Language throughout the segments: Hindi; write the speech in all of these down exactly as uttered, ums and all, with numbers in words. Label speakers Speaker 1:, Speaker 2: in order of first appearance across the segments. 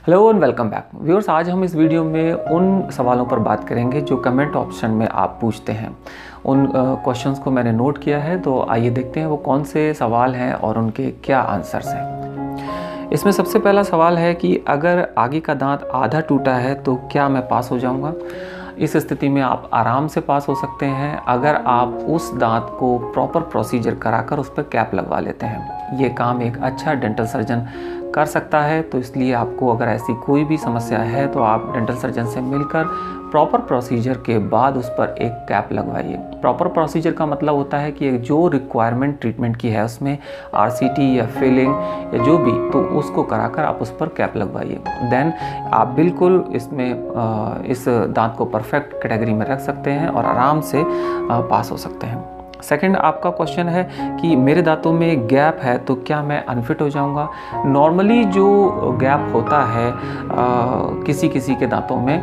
Speaker 1: Hello and welcome back viewers. आज हम इस वीडियो में उन सवालों पर बात करेंगे जो कमेंट ऑप्शन में आप पूछते हैं। उन क्वेश्चंस को मैंने नोट किया है, तो आइए देखते हैं वो कौन से सवाल हैं और उनके क्या आंसर्स हैं। इसमें सबसे पहला सवाल है कि अगर आगे का दांत आधा टूटा है तो क्या मैं पास हो जाऊंगा। इस स्थिति में आप आराम से पास हो सकते हैं अगर आप उस दांत को प्रॉपर प्रोसीजर कराकर उस पर कैप लगवा लेते हैं। ये काम एक अच्छा डेंटल सर्जन कर सकता है, तो इसलिए आपको अगर ऐसी कोई भी समस्या है तो आप डेंटल सर्जन से मिलकर प्रॉपर प्रोसीजर के बाद उस पर एक कैप लगवाइए। प्रॉपर प्रोसीजर का मतलब होता है कि जो रिक्वायरमेंट ट्रीटमेंट की है उसमें आरसीटी या फिलिंग या जो भी, तो उसको कराकर आप उस पर कैप लगवाइए। देन आप बिल्कुल इसमें इस दांत को परफेक्ट कैटेगरी में रख सकते हैं और आराम से पास हो सकते हैं। सेकंड आपका क्वेश्चन है कि मेरे दांतों में गैप है तो क्या मैं अनफिट हो जाऊंगा। नॉर्मली जो गैप होता है आ, किसी किसी के दांतों में,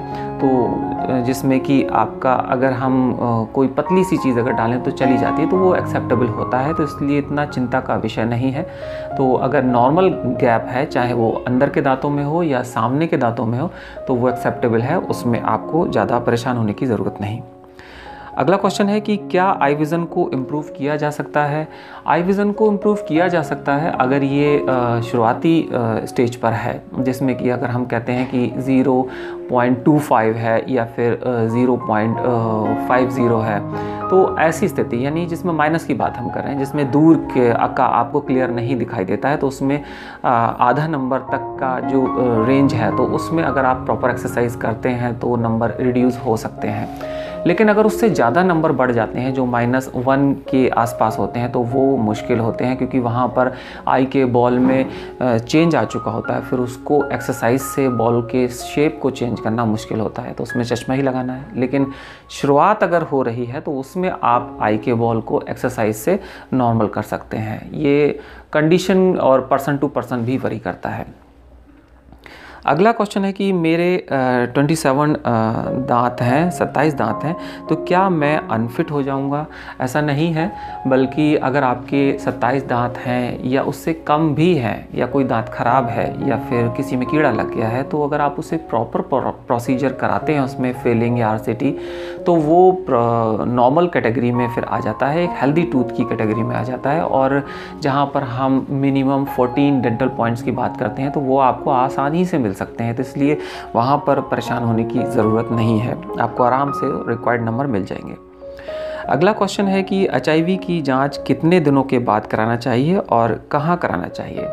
Speaker 1: तो जिसमें कि आपका अगर हम आ, कोई पतली सी चीज़ अगर डालें तो चली जाती है, तो वो एक्सेप्टेबल होता है, तो इसलिए इतना चिंता का विषय नहीं है। तो अगर नॉर्मल गैप है, चाहे वो अंदर के दांतों में हो या सामने के दांतों में हो, तो वो एक्सेप्टेबल है, उसमें आपको ज़्यादा परेशान होने की ज़रूरत नहीं। अगला क्वेश्चन है कि क्या आई विज़न को इम्प्रूव किया जा सकता है। आई विज़न को इम्प्रूव किया जा सकता है अगर ये शुरुआती स्टेज पर है, जिसमें कि अगर हम कहते हैं कि ज़ीरो पॉइंट टू फाइव है या फिर ज़ीरो पॉइंट फाइव ज़ीरो है, तो ऐसी स्थिति यानी जिसमें माइनस की बात हम कर रहे हैं, जिसमें दूर के का आपको क्लियर नहीं दिखाई देता है, तो उसमें आधा नंबर तक का जो रेंज है, तो उसमें अगर आप प्रॉपर एक्सरसाइज करते हैं तो नंबर रिड्यूस हो सकते हैं। लेकिन अगर उससे ज़्यादा नंबर बढ़ जाते हैं, जो माइनस वन के आसपास होते हैं, तो वो मुश्किल होते हैं, क्योंकि वहाँ पर आई के बॉल में चेंज आ चुका होता है। फिर उसको एक्सरसाइज से बॉल के शेप को चेंज करना मुश्किल होता है, तो उसमें चश्मा ही लगाना है। लेकिन शुरुआत अगर हो रही है तो उसमें आप आई के बॉल को एक्सरसाइज से नॉर्मल कर सकते हैं। ये कंडीशन और पर्सन टू पर्सन भी वरी करता है। अगला क्वेश्चन है कि मेरे सत्ताईस दांत हैं सत्ताईस दांत हैं तो क्या मैं अनफिट हो जाऊंगा। ऐसा नहीं है, बल्कि अगर आपके सत्ताईस दांत हैं या उससे कम भी हैं, या कोई दांत ख़राब है या फिर किसी में कीड़ा लग गया है, तो अगर आप उसे प्रॉपर प्रोसीजर कराते हैं उसमें फिलिंग या आरसीटी, तो वो नॉर्मल कैटेगरी में फिर आ जाता है, एक हेल्दी टूथ की कैटेगरी में आ जाता है। और जहाँ पर हम मिनिमम फोर्टीन डेंटल पॉइंट्स की बात करते हैं, तो वो आपको आसानी से सकते हैं, तो इसलिए वहां पर परेशान होने की ज़रूरत नहीं है, आपको आराम से रिक्वायर्ड नंबर मिल जाएंगे। अगला क्वेश्चन है कि एच आई वी की जांच कितने दिनों के बाद कराना चाहिए और कहां कराना चाहिए।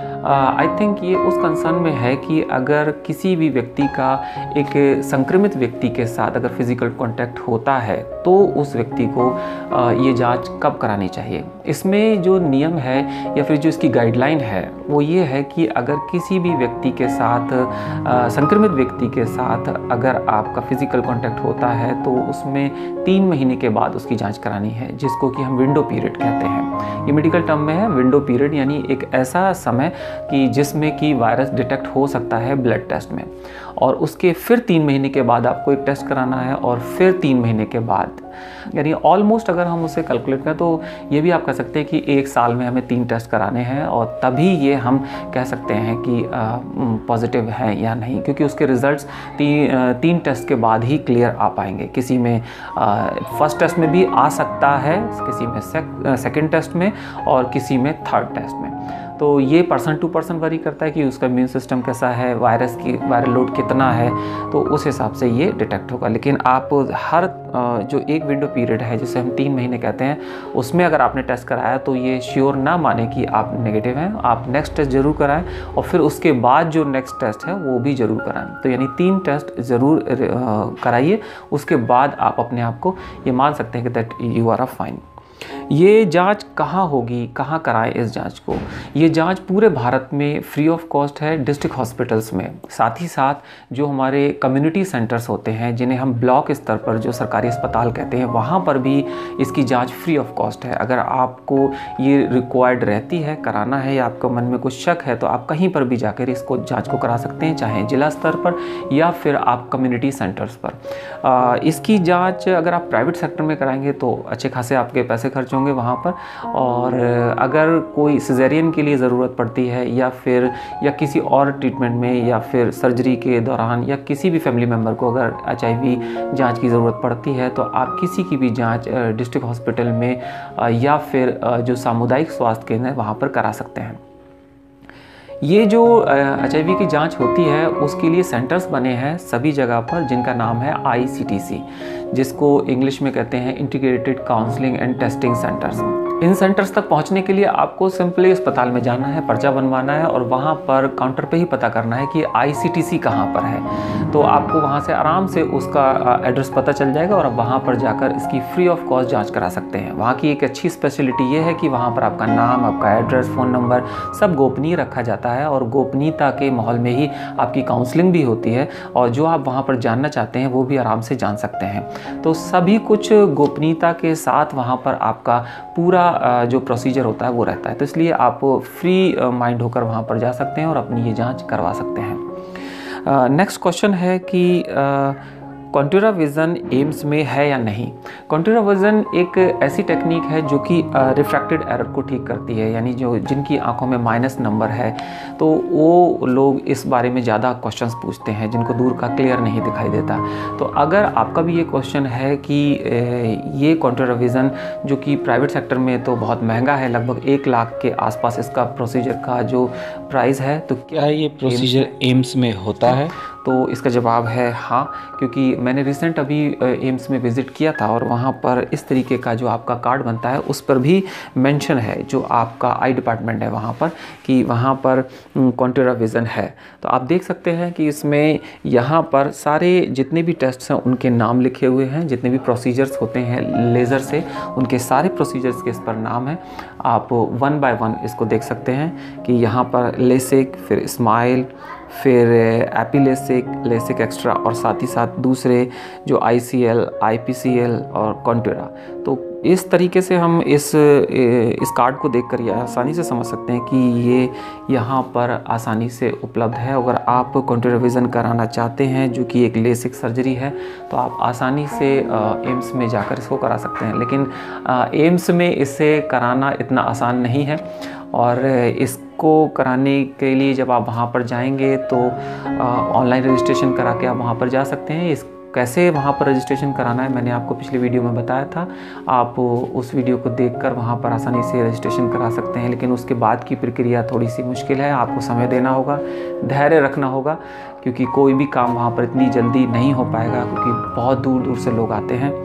Speaker 1: आई uh, थिंक ये उस कंसर्न में है कि अगर किसी भी व्यक्ति का एक संक्रमित व्यक्ति के साथ अगर फिज़िकल कांटेक्ट होता है, तो उस व्यक्ति को uh, ये जांच कब करानी चाहिए। इसमें जो नियम है या फिर जो इसकी गाइडलाइन है वो ये है कि अगर किसी भी व्यक्ति के साथ uh, संक्रमित व्यक्ति के साथ अगर आपका फिज़िकल कांटेक्ट होता है, तो उसमें तीन महीने के बाद उसकी जांच करानी है, जिसको कि हम विंडो पीरियड कहते हैं। ये मेडिकल टर्म में है विंडो पीरियड, यानी एक ऐसा समय कि जिसमें कि वायरस डिटेक्ट हो सकता है ब्लड टेस्ट में, और उसके फिर तीन महीने के बाद आपको एक टेस्ट कराना है, और फिर तीन महीने के बाद, यानी ऑलमोस्ट अगर हम उसे कैलकुलेट करें तो ये भी आप कह सकते हैं कि एक साल में हमें तीन टेस्ट कराने हैं, और तभी ये हम कह सकते हैं कि पॉजिटिव है या नहीं, क्योंकि उसके रिजल्ट्स ती, तीन टेस्ट के बाद ही क्लियर आ पाएंगे। किसी में फर्स्ट टेस्ट में भी आ सकता है, किसी में सेक, सेकेंड टेस्ट में, और किसी में थर्ड टेस्ट में। तो ये पर्सन टू पर्सन वरी करता है कि उसका इम्यून सिस्टम कैसा है, वायरस की वायरल लोड कितना है, तो उस हिसाब से ये डिटेक्ट होगा। लेकिन आप हर जो एक विंडो पीरियड है, जिसे हम तीन महीने कहते हैं, उसमें अगर आपने टेस्ट कराया तो ये श्योर ना माने कि आप नेगेटिव हैं। आप नेक्स्ट टेस्ट ज़रूर कराएं, और फिर उसके बाद जो नेक्स्ट टेस्ट है वो भी ज़रूर कराएं। तो यानी तीन टेस्ट ज़रूर कराइए, उसके बाद आप अपने आप को ये मान सकते हैं कि that you are a fine. ये जांच कहाँ होगी, कहाँ कराएं इस जांच को। ये जांच पूरे भारत में फ्री ऑफ कॉस्ट है डिस्ट्रिक्ट हॉस्पिटल्स में। साथ ही साथ जो हमारे कम्युनिटी सेंटर्स होते हैं, जिन्हें हम ब्लॉक स्तर पर जो सरकारी अस्पताल कहते हैं, वहाँ पर भी इसकी जांच फ्री ऑफ कॉस्ट है। अगर आपको ये रिक्वायर्ड रहती है, कराना है, या आपके मन में कुछ शक है, तो आप कहीं पर भी जाकर इसको जाँच को करा सकते हैं, चाहे जिला स्तर पर या फिर आप कम्युनिटी सेंटर्स पर। आ, इसकी जाँच अगर आप प्राइवेट सेक्टर में कराएंगे तो अच्छे खासे आपके पैसे खर्च खर्च होंगे वहाँ पर। और अगर कोई सिजेरियन के लिए ज़रूरत पड़ती है या फिर या किसी और ट्रीटमेंट में या फिर सर्जरी के दौरान या किसी भी फैमिली मेम्बर को अगर एच आई वी जाँच की ज़रूरत पड़ती है तो आप किसी की भी जाँच डिस्ट्रिक्ट हॉस्पिटल में या फिर जो सामुदायिक स्वास्थ्य केंद्र है वहाँ पर करा सकते हैं। ये जो एच आई वी की जांच होती है उसके लिए सेंटर्स बने हैं सभी जगह पर, जिनका नाम है आई सी टी सी, जिसको इंग्लिश में कहते हैं integrated counselling and testing centres. इन सेंटर्स तक पहुंचने के लिए आपको सिंपली अस्पताल में जाना है, पर्चा बनवाना है और वहां पर काउंटर पे ही पता करना है कि आई सी टी सी कहाँ पर है। तो आपको वहां से आराम से उसका एड्रेस पता चल जाएगा और आप वहां पर जाकर इसकी फ्री ऑफ कॉस्ट जांच करा सकते हैं। वहाँ की एक अच्छी स्पेशलिटी ये है कि वहाँ पर आपका नाम, आपका एड्रेस, फ़ोन नंबर सब गोपनीय रखा जाता है और गोपनीयता के माहौल में ही आपकी काउंसलिंग भी होती है और जो आप वहाँ पर जानना चाहते हैं वो भी आराम से जान सकते हैं। तो सभी कुछ गोपनीयता के साथ वहाँ पर आपका पूरा जो प्रोसीजर होता है वो रहता है। तो इसलिए आप फ्री माइंड होकर वहाँ पर जा सकते हैं और अपनी ये जांच करवा सकते हैं। नेक्स्ट क्वेश्चन है कि कॉन्टूरा विज़न एम्स में है या नहीं। कॉन्टूरा विज़न एक ऐसी टेक्निक है जो कि रिफ्रैक्टेड एरर को ठीक करती है, यानी जो जिनकी आंखों में माइनस नंबर है तो वो लोग इस बारे में ज़्यादा क्वेश्चंस पूछते हैं, जिनको दूर का क्लियर नहीं दिखाई देता। तो अगर आपका भी ये क्वेश्चन है कि ये कॉन्टूरा विज़न जो कि प्राइवेट सेक्टर में तो बहुत महंगा है, लगभग एक लाख के आसपास इसका प्रोसीजर का जो प्राइस है, तो
Speaker 2: क्या ये प्रोसीजर एम्स में होता है?
Speaker 1: तो इसका जवाब है हाँ, क्योंकि मैंने रिसेंट अभी एम्स में विज़िट किया था और वहाँ पर इस तरीके का जो आपका कार्ड बनता है उस पर भी मेंशन है, जो आपका आई डिपार्टमेंट है वहाँ पर, कि वहाँ पर कॉन्टूरा विज़न है। तो आप देख सकते हैं कि इसमें यहाँ पर सारे जितने भी टेस्ट्स हैं उनके नाम लिखे हुए हैं, जितने भी प्रोसीजर्स होते हैं लेज़र से उनके सारे प्रोसीजर्स के इस पर नाम है। आप वन बाय वन इसको देख सकते हैं कि यहाँ पर लेसिक, फिर स्माइल, फिर एपिलेसिक, लेसिक एक्स्ट्रा और साथ ही साथ दूसरे जो I C L, I P C L और कॉन्टूरा। तो इस तरीके से हम इस इस कार्ड को देखकर ये आसानी से समझ सकते हैं कि ये यहाँ पर आसानी से उपलब्ध है। अगर आप कॉन्टूरा विज़न कराना चाहते हैं जो कि एक लेसिक सर्जरी है तो आप आसानी से एम्स में जाकर इसको करा सकते हैं, लेकिन एम्स में इसे कराना इतना आसान नहीं है और इसको कराने के लिए जब आप वहाँ पर जाएंगे तो ऑनलाइन रजिस्ट्रेशन करा के आप वहाँ पर जा सकते हैं। इस कैसे वहाँ पर रजिस्ट्रेशन कराना है मैंने आपको पिछले वीडियो में बताया था, आप उस वीडियो को देखकर वहाँ पर आसानी से रजिस्ट्रेशन करा सकते हैं। लेकिन उसके बाद की प्रक्रिया थोड़ी सी मुश्किल है, आपको समय देना होगा, धैर्य रखना होगा, क्योंकि कोई भी काम वहाँ पर इतनी जल्दी नहीं हो पाएगा, क्योंकि बहुत दूर दूर से लोग आते हैं।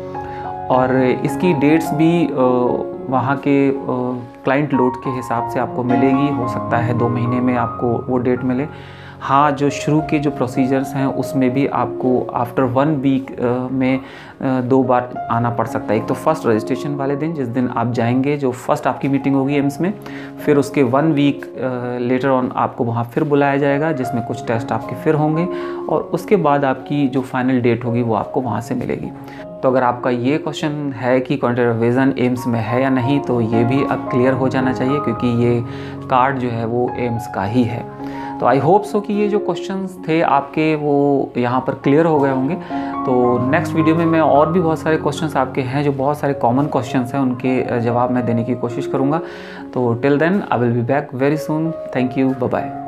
Speaker 1: और इसकी डेट्स भी वहाँ के क्लाइंट लोड के हिसाब से आपको मिलेगी, हो सकता है दो महीने में आपको वो डेट मिले। हाँ, जो शुरू के जो प्रोसीजर्स हैं उसमें भी आपको आफ्टर वन वीक में दो बार आना पड़ सकता है। एक तो फर्स्ट रजिस्ट्रेशन वाले दिन, जिस दिन आप जाएंगे, जो फर्स्ट आपकी मीटिंग होगी एम्स में, फिर उसके वन वीक लेटर ऑन आपको वहाँ फिर बुलाया जाएगा जिसमें कुछ टेस्ट आपके फिर होंगे और उसके बाद आपकी जो फाइनल डेट होगी वो आपको वहाँ से मिलेगी। तो अगर आपका ये क्वेश्चन है कि कॉन्टूरा विज़न एम्स में है या नहीं, तो ये भी अब क्लियर हो जाना चाहिए, क्योंकि ये कार्ड जो है वो एम्स का ही है। तो आई होप सो कि ये जो क्वेश्चंस थे आपके वो यहाँ पर क्लियर हो गए होंगे। तो नेक्स्ट वीडियो में मैं और भी बहुत सारे क्वेश्चंस आपके हैं जो बहुत सारे कॉमन क्वेश्चंस हैं, उनके जवाब मैं देने की कोशिश करूँगा। तो till then I will be back very soon. Thank you, bye bye.